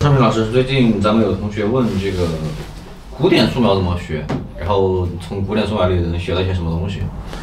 张平老师，最近咱们有同学问这个古典素描怎么学，然后从古典素描里能学到一些什么东西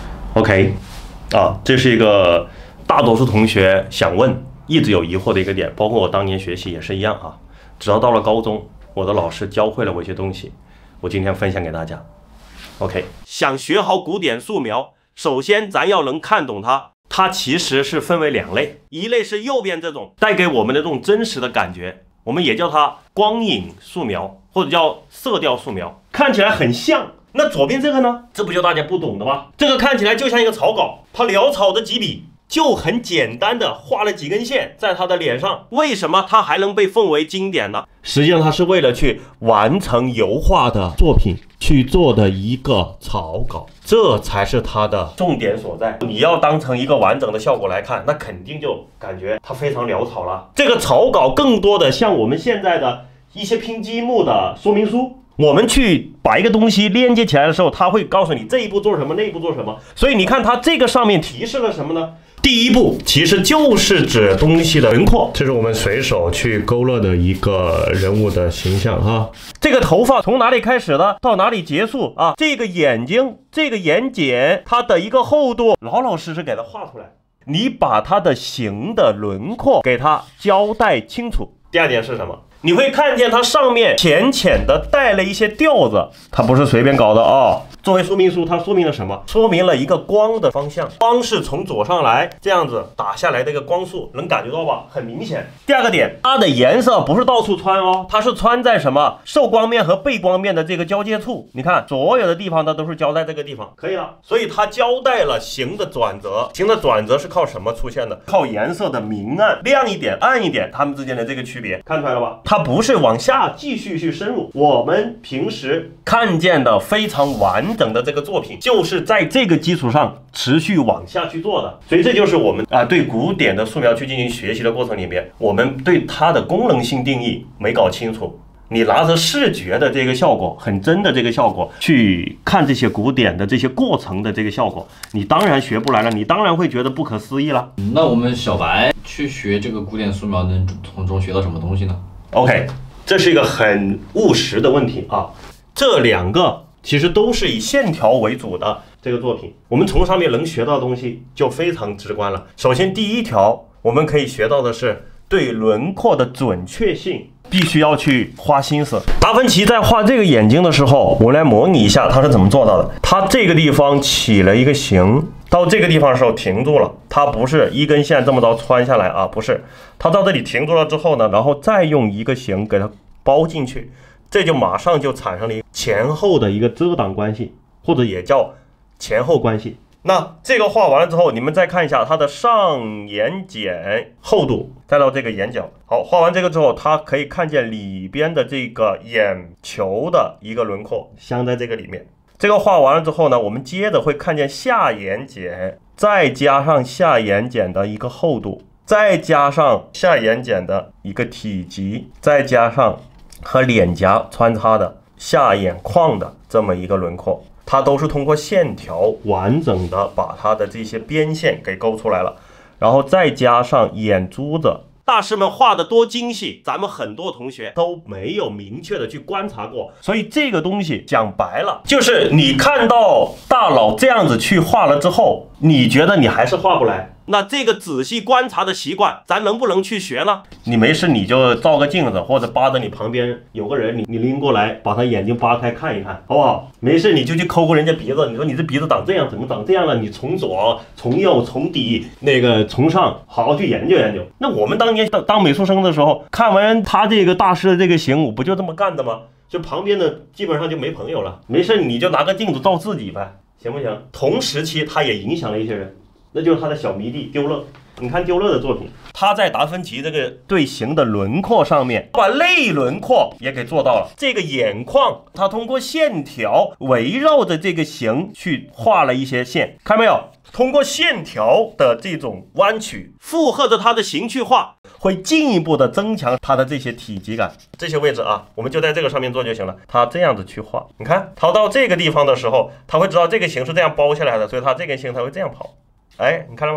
？OK， 这是一个大多数同学想问、一直有疑惑的一个点，包括我当年学习也是一样啊。直到到了高中，我的老师教会了我一些东西，我今天分享给大家。OK， 想学好古典素描，首先咱要能看懂它。它其实是分为两类，一类是右边这种带给我们的这种真实的感觉，我们也叫它光影素描，或者叫色调素描，看起来很像。那左边这个呢，这不就大家不懂的吗？这个看起来就像一个草稿，他潦草的几笔就很简单的画了几根线在他的脸上，为什么他还能被奉为经典呢？实际上他是为了去完成油画的作品去做的一个草稿，这才是它的重点所在。你要当成一个完整的效果来看，那肯定就感觉它非常潦草了。这个草稿更多的像我们现在的一些拼积木的说明书，我们去把一个东西连接起来的时候，它会告诉你这一步做什么，那一步做什么。所以你看它这个上面提示了什么呢？第一步其实就是指东西的轮廓，这是我们随手去勾勒的一个人物的形象哈。这个头发从哪里开始的，到哪里结束啊？这个眼睛，这个眼睑，它的一个厚度，老老实实给它画出来。你把它的形的轮廓给它交代清楚。第二点是什么？你会看见它上面浅浅的带了一些调子，它不是随便搞的啊。作为说明书，它说明了什么？说明了一个光的方向，光是从左上来，这样子打下来的一个光束，能感觉到吧？很明显。第二个点，它的颜色不是到处穿哦，它是穿在什么受光面和背光面的这个交界处。你看，所有的地方它都是交在这个地方，可以了。所以它交代了形的转折，形的转折是靠什么出现的？靠颜色的明暗，亮一点、暗一点，它们之间的这个区别，看出来了吧？它不是往下继续去深入，我们平时看见的非常完整的这个作品，就是在这个基础上持续往下去做的。所以这就是我们对古典的素描去进行学习的过程里面，我们对它的功能性定义没搞清楚。你拿着视觉的这个效果，很真的这个效果去看这些古典的这些过程的这个效果，你当然学不来了，你当然会觉得不可思议了。 那我们小白去学这个古典素描，能从中学到什么东西呢？ OK， 这是一个很务实的问题啊。这两个其实都是以线条为主的这个作品，我们从上面能学到的东西就非常直观了。首先第一条，我们可以学到的是对轮廓的准确性必须要去花心思。达芬奇在画这个眼睛的时候，我来模拟一下他是怎么做到的。他这个地方起了一个形，到这个地方的时候停住了，它不是一根线这么着穿下来啊，不是，它到这里停住了之后呢，然后再用一个形给它包进去，这就马上就产生了一个前后的一个遮挡关系，或者也叫前后关系。那这个画完了之后，你们再看一下它的上眼睑厚度，再到这个眼角。好，画完这个之后，它可以看见里边的这个眼球的一个轮廓镶在这个里面。这个画完了之后呢，我们接着会看见下眼睑，再加上下眼睑的一个厚度，再加上下眼睑的一个体积，再加上和脸颊穿插的下眼眶的这么一个轮廓，它都是通过线条完整的把它的这些边线给勾出来了，然后再加上眼珠子。大师们画的多精细，咱们很多同学都没有明确的去观察过，所以这个东西讲白了，就是你看到大佬这样子去画了之后，你觉得你还是画不来，那这个仔细观察的习惯，咱能不能去学呢？你没事你就照个镜子，或者扒着你旁边有个人，你拎过来，把他眼睛扒开看一看，好不好？没事你就去抠抠人家鼻子，你说你这鼻子长这样，怎么长这样了？你从左、从右、从底、从上，好好去研究研究。那我们当年当美术生的时候，看完他这个大师的这个形，我不就这么干的吗？就旁边的基本上就没朋友了。没事你就拿个镜子照自己呗，行不行？同时期他也影响了一些人，那就是他的小迷弟丢勒。你看丢勒的作品，他在达芬奇这个对形的轮廓上面，把类轮廓也给做到了。这个眼眶，他通过线条围绕着这个形去画了一些线，看没有？通过线条的这种弯曲，附和着它的形去画，会进一步的增强它的这些体积感。这些位置啊，我们就在这个上面做就行了。它这样子去画，你看，逃到这个地方的时候，他会知道这个形是这样包下来的，所以他这根形才会这样跑。哎，你看了吗？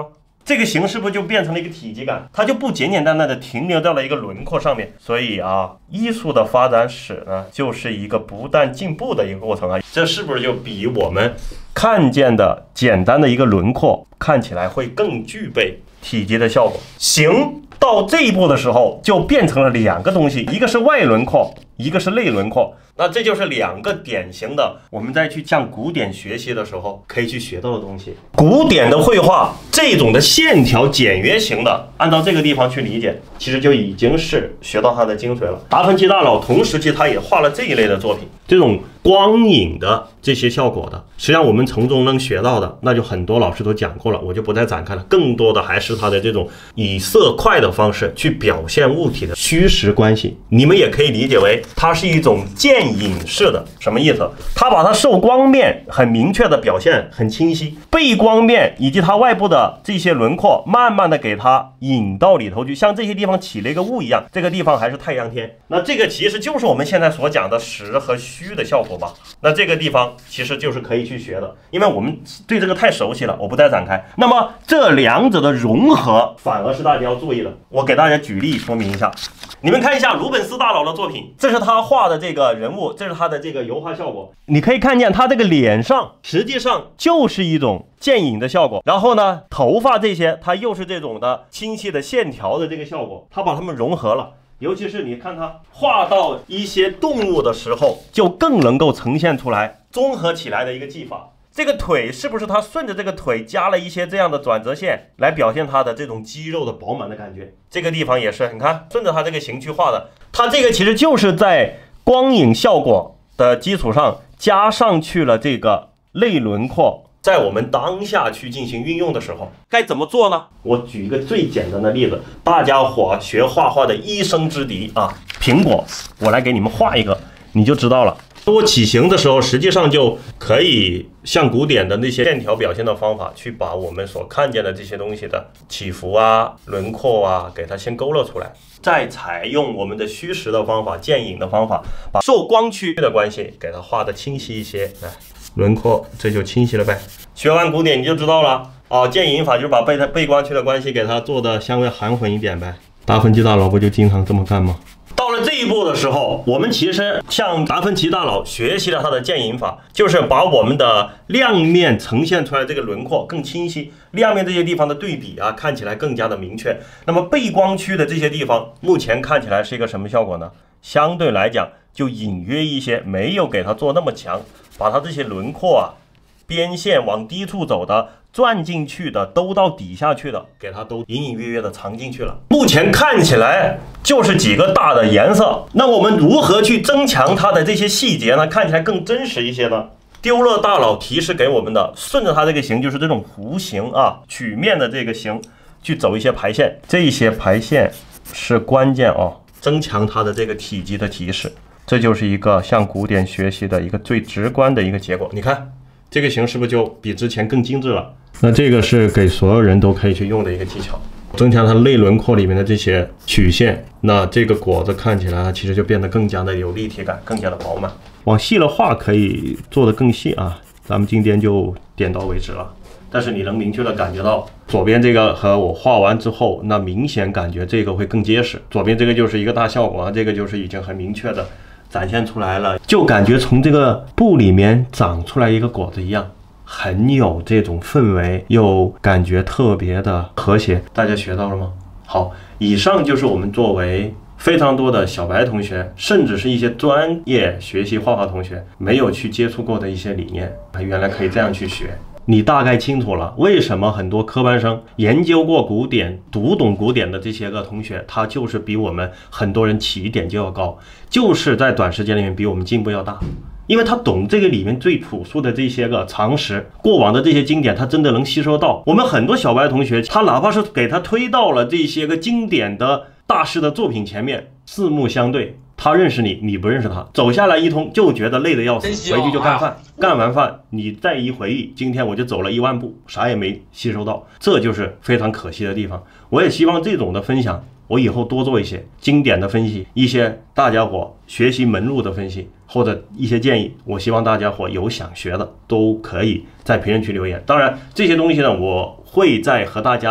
这个形是不是就变成了一个体积感？它就不简简单单的停留在了一个轮廓上面。所以啊，艺术的发展史呢，就是一个不断进步的一个过程啊。这是不是就比我们看见的简单的一个轮廓看起来会更具备体积的效果？形到这一步的时候，就变成了两个东西，一个是外轮廓，一个是内轮廓。那这就是两个典型的，我们再去向古典学习的时候可以去学到的东西。古典的绘画这种的线条简约型的，按照这个地方去理解，其实就已经是学到它的精髓了。达芬奇大佬同时期他也画了这一类的作品，这种光影的这些效果的，实际上我们从中能学到的，那就很多老师都讲过了，我就不再展开了。更多的还是他的这种以色块的方式去表现物体的虚实关系，你们也可以理解为它是一种渐影式的。什么意思？它把它受光面很明确的表现很清晰，背光面以及它外部的这些轮廓慢慢的给它引到里头去，像这些地方起了一个雾一样，这个地方还是太阳天，那这个其实就是我们现在所讲的实和虚的效果吧。那这个地方其实就是可以去学的，因为我们对这个太熟悉了，我不再展开。那么这两者的融合反而是大家要注意的，我给大家举例说明一下。你们看一下鲁本斯大佬的作品，这是他画的这个人物，这是他的这个油画效果。你可以看见他这个脸上实际上就是一种渐影的效果，然后呢，头发这些它又是这种的清晰的线条的这个效果，他把它们融合了。尤其是你看他画到一些动物的时候，就更能够呈现出来综合起来的一个技法。这个腿是不是他顺着这个腿加了一些这样的转折线，来表现他的这种肌肉的饱满的感觉？这个地方也是，你看顺着他这个形去画的，他这个其实就是在光影效果的基础上加上去了这个类轮廓。在我们当下去进行运用的时候，该怎么做呢？我举一个最简单的例子，大家伙学画画的一生之敌啊，苹果，我来给你们画一个，你就知道了。我起形的时候，实际上就可以像古典的那些线条表现的方法，去把我们所看见的这些东西的起伏啊、轮廓啊，给它先勾勒出来，再采用我们的虚实的方法、渐影的方法，把受光区的关系给它画得清晰一些。来，轮廓这就清晰了呗。学完古典你就知道了啊，渐影法就是把背光区的关系给它做的相对含混一点呗。达芬奇大佬不就经常这么干吗？到了这一步的时候，我们其实向达芬奇大佬学习了他的渐影法，就是把我们的亮面呈现出来这个轮廓更清晰，亮面这些地方的对比啊，看起来更加的明确。那么背光区的这些地方，目前看起来是一个什么效果呢？相对来讲就隐约一些，没有给它做那么强，把它这些轮廓啊、边线往低处走的、转进去的、兜到底下去的，给它都隐隐约约的藏进去了。目前看起来就是几个大的颜色，那我们如何去增强它的这些细节呢？看起来更真实一些呢？丢勒大佬提示给我们的，顺着它这个形，就是这种弧形啊，曲面的这个形去走一些排线，这些排线是关键哦，增强它的这个体积的提示。这就是一个向古典学习的一个最直观的一个结果。你看这个形是不是就比之前更精致了？那这个是给所有人都可以去用的一个技巧，增强它内轮廓里面的这些曲线，那这个果子看起来其实就变得更加的有立体感，更加的饱满。往细了画可以做得更细啊，咱们今天就点到为止了。但是你能明确的感觉到左边这个和我画完之后，那明显感觉这个会更结实，左边这个就是一个大效果啊，这个就是已经很明确的展现出来了，就感觉从这个布里面长出来一个果子一样，很有这种氛围，又感觉特别的和谐。大家学到了吗？好，以上就是我们作为非常多的小白同学，甚至是一些专业学习画画同学没有去接触过的一些理念，原来可以这样去学。你大概清楚了为什么很多科班生研究过古典、读懂古典的这些个同学，他就是比我们很多人起点就要高，就是在短时间里面比我们进步要大。因为他懂这个里面最朴素的这些个常识，过往的这些经典他真的能吸收到。我们很多小白同学，他哪怕是给他推到了这些个经典的大师的作品前面，四目相对，他认识你，你不认识他，走下来一通就觉得累得要死，回去就干饭，干完饭你再一回忆，今天我就走了1万步，啥也没吸收到，这就是非常可惜的地方。我也希望这种的分享，我以后多做一些经典的分析，一些大家伙学习门路的分析，或者一些建议，我希望大家伙有想学的都可以在评论区留言。当然这些东西呢，我会再和大家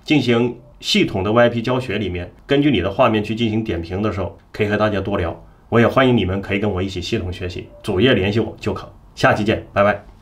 进行系统的 YP 教学里面，根据你的画面去进行点评的时候，可以和大家多聊。我也欢迎你们可以跟我一起系统学习，主页联系我就可。下期见，拜拜。